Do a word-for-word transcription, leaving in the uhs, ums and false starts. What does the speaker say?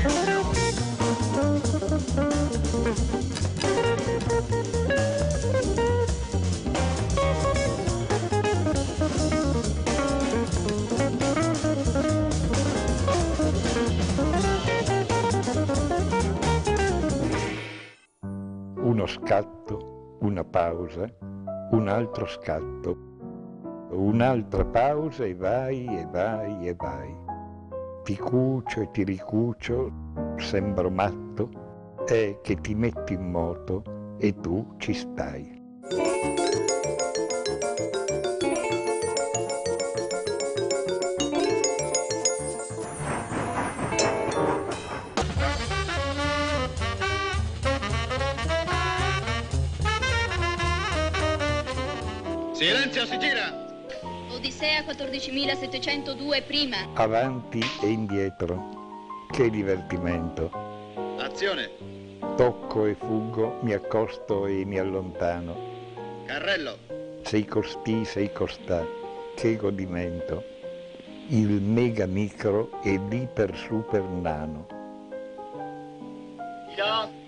Uno scatto, una pausa, un altro scatto, un'altra pausa e vai e vai e vai. Ti cucio e ti ricucio, sembro matto, è che ti metti in moto e tu ci stai. Silenzio, si gira! Odissea quattordicimilasettecentodue prima. Avanti e indietro, che divertimento. Azione! Tocco e fuggo, mi accosto e mi allontano. Carrello! Sei costì, sei costà, che godimento. Il mega micro e l'iper super nano. Tiro!